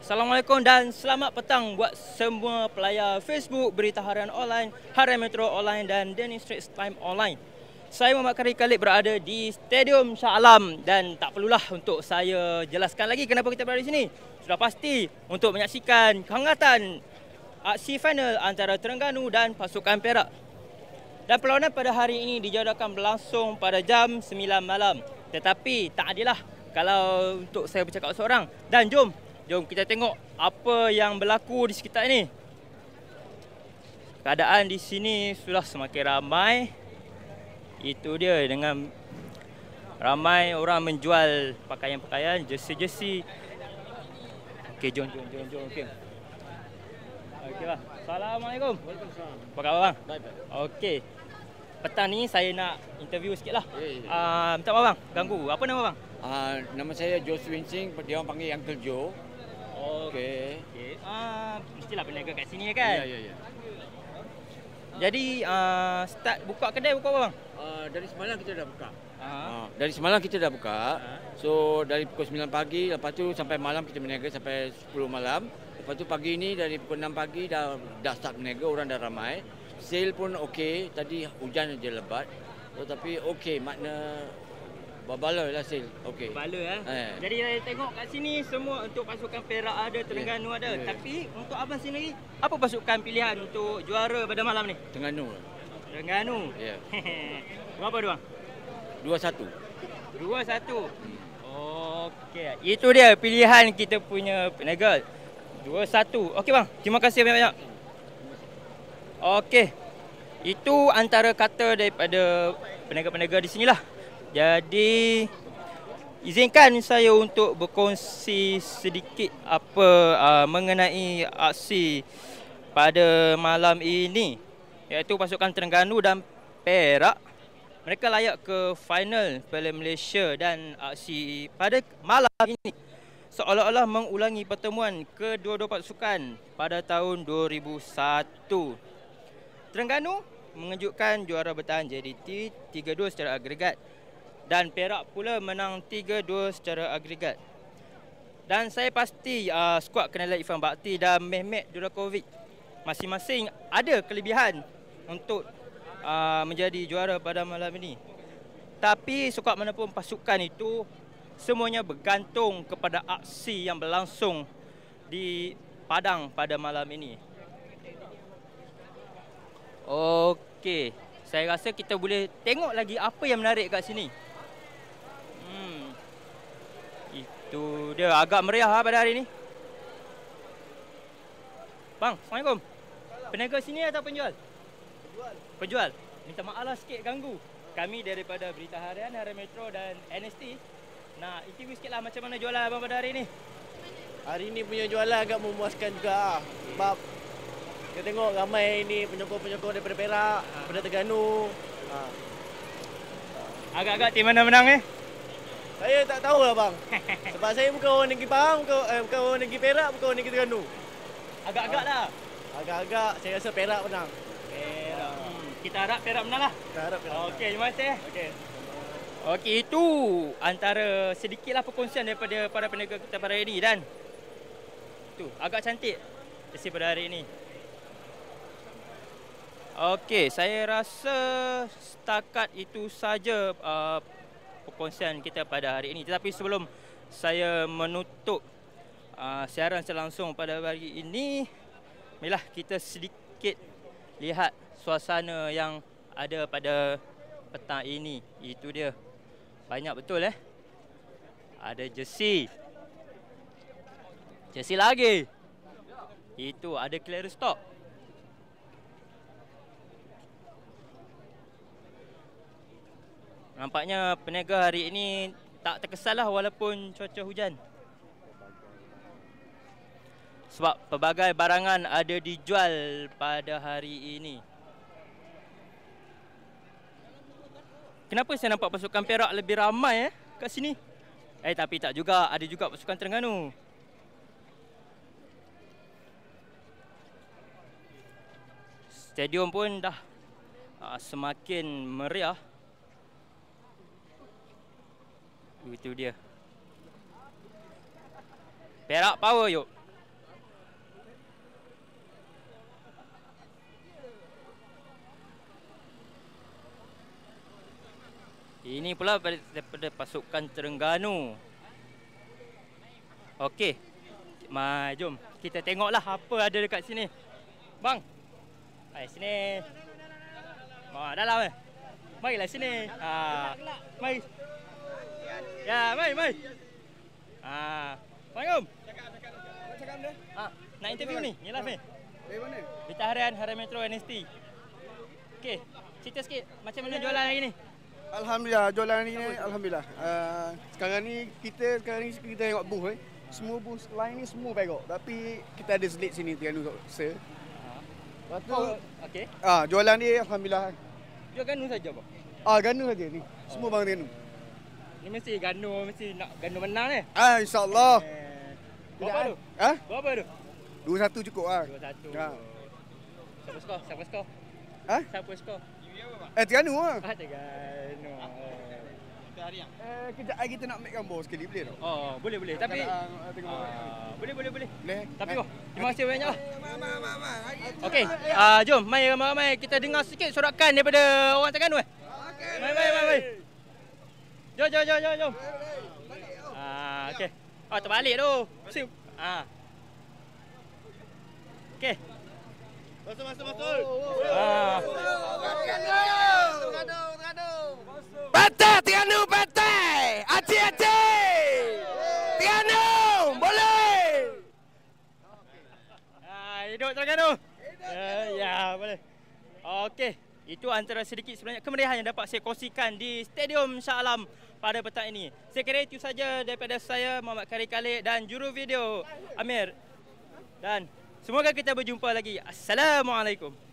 Assalamualaikum dan selamat petang buat semua pelayar Facebook, Berita Harian Online, Harian Metro Online dan Daily Straits Time Online. Saya Muhammad Khalid berada di Stadium Shah Alam dan tak perlulah untuk saya jelaskan lagi kenapa kita berada di sini. Sudah pasti untuk menyaksikan kehangatan aksi final antara Terengganu dan pasukan Perak. Dan perlawanan pada hari ini dijadualkan berlangsung pada jam 9 malam. Tetapi tak adillah kalau untuk saya bercakap seorang. Dan jom kita tengok apa yang berlaku di sekitar ini. Keadaan di sini sudah semakin ramai. Itu dia, dengan ramai orang menjual pakaian-pakaian, jersey-jersey. Okey, jom. Okey. Okey bang. Assalamualaikum. Waalaikumsalam. Apa khabar bang? Baik. Okey. Petang ni saya nak interview sikit lah. Minta maaf bang, ganggu. Apa nama bang? Nama saya Joe Winsing, dia orang panggil Uncle Joe. Okey. Mestilah berniaga kat sini kan? Ya. Jadi start buka kedai buka apa bang? Dari semalam kita dah buka. Dari semalam kita dah buka. So dari pukul 9 pagi, lepas tu sampai malam kita berniaga sampai 10 malam. Lepas tu pagi ni dari pukul 6 pagi dah start berniaga, orang dah ramai. Sale pun okey, tadi hujan je lebat. Tapi okey, makna berbaloi lah sale. Okey. Baloi Jadi saya tengok kat sini semua untuk pasukan Perak ada, Terengganu ada. Tapi untuk abang sendiri, apa pasukan pilihan untuk juara pada malam ni? Terengganu. Terengganu. Ya. Berapa dia bang? 2-1. 2-1. Okey, itu dia pilihan kita punya peniaga. 2-1. Okey bang, terima kasih banyak-banyak. Okey. Itu antara kata daripada peniaga-peniaga di sinilah. Jadi izinkan saya untuk berkongsi sedikit mengenai aksi pada malam ini, iaitu pasukan Terengganu dan Perak. Mereka layak ke final Piala Malaysia dan aksi pada malam ini seolah-olah mengulangi pertemuan kedua-dua pasukan pada tahun 2001. Terengganu mengejutkan juara bertahan JDT 3-2 secara agregat dan Perak pula menang 3-2 secara agregat. Dan saya pasti skuad Kenalan Irfan Bakti dan Mehmet Durakovic masing-masing ada kelebihan untuk menjadi juara pada malam ini. Tapi skuad manapun pasukan itu, semuanya bergantung kepada aksi yang berlangsung di padang pada malam ini. Okey, saya rasa kita boleh tengok lagi apa yang menarik kat sini. Itu dia, agak meriah pada hari ni. Bang, Assalamualaikum. Peniaga sini atau penjual? Penjual. Minta maaf lah sikit ganggu. Kami daripada Berita Harian, Harian Metro dan NST nak interview sikit lah macam mana jualan abang pada hari ni. Hari ni punya jualan agak memuaskan juga sebab kita tengok ramai ni penyokong-penyokong daripada Perak, daripada Terengganu. Agak-agak tim mana menang Saya tak tahu lah bang. Sebab saya bukan orang negeri Pahang, bukan orang negeri Perak, bukan orang negeri Terengganu. Agak-agak lah. Agak-agak saya rasa Perak menang. Perak. Kita harap Perak menang lah. Kita harap Perak menang. Okey, terima kasih. Okey, itu antara sedikitlah perkongsian daripada para peniaga kita pada hari ini. Dan tu agak cantik sesi pada hari ini. Okey, saya rasa setakat itu saja perkongsian kita pada hari ini. Tetapi sebelum saya menutup siaran selangsung pada hari ini, marilah kita sedikit lihat suasana yang ada pada petang ini. Itu dia. Banyak betul Ada jersey. Jersey lagi. Itu ada clear stock. Nampaknya peniaga hari ini tak terkesanlah walaupun cuaca hujan. Sebab pelbagai barangan ada dijual pada hari ini. Kenapa saya nampak pasukan Perak lebih ramai kat sini? Tapi tak juga, ada juga pasukan Terengganu. Stadium pun dah semakin meriah. Itu dia. Perak power yuk. Ini pula daripada pasukan Terengganu. Okey. Jom kita tengoklah apa ada dekat sini. Bang. Hai sini. Dalam Marilah sini. Mari. Ya, mari. Assalamualaikum. Cakap dia. Nak interview ni. Ni live ni. Dari mana? Berita harian Metro NST. Okey, cerita sikit macam mana jualan hari ni? Alhamdulillah, jualan hari ni alhamdulillah. Sekarang ni kita tengok booth semua booth lain ni semua baik kok. Tapi kita ada selit sini Terengganu Sir. Lepas tu okey. Jualan dia alhamdulillah. Jual ganu saja bang. Ganu saja ni. Semua bang Terengganu. Ni mesti nak ganu menang ni. Insya-Allah. Berapa tu? Berapa tu? 2-1 cukup ah. 2-1. Siapa skor? Siapa skor? Terengganu ah. Terengganu. Kejap lagi kita nak ambil gambar sekali boleh tak? Boleh. Tapi boleh. Tapi terima kasih banyaklah. Okey, jom mai ramai-ramai kita dengar sikit sorakan daripada orang Terengganu. Okey. Mai. Jom. Okey. Terbalik tu. Okey. Masuk. Patah Terengganu patah. Aceh. Terengganu boleh. Hidup Terengganu. Ya, boleh. Okey, itu antara sedikit sebenarnya kemeriahan yang dapat saya kongsikan di Stadium Shah Alam pada petang ini. Saya kira itu saja daripada saya, Muhammad Kari Khalid dan juru video Amir. Dan semoga kita berjumpa lagi. Assalamualaikum.